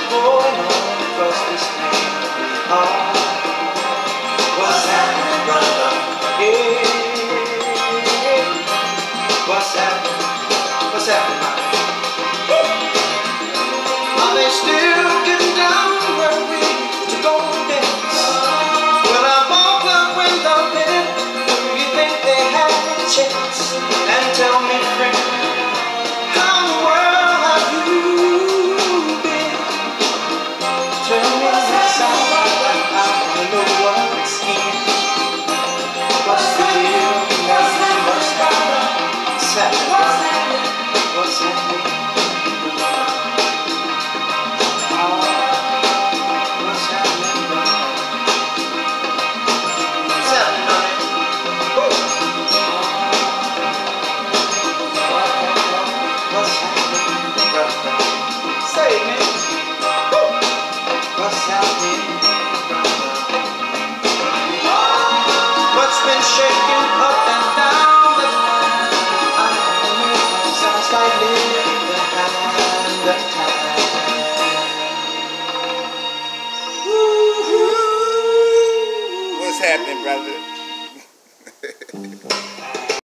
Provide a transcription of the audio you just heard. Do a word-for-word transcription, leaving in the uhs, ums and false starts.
going on across this land. Oh, what's happening, brother? Yeah, what's happening? What's happening, man? Are they still getting down where we used to go and dance? Well, I woke up with the minute. Do you think they had a chance? And tell me, friend, how in the world have you been? Tell me what's up, I wanna know what's in. What's the deal? What's happening? What's happening? What's happening? Say it, man. What's happening?